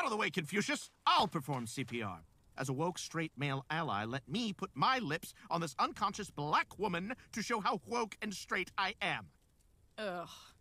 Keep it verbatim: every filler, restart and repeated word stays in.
Out of the way, Confucius. I'll perform C P R. As a woke straight male ally, let me put my lips on this unconscious black woman to show how woke and straight I am. Ugh.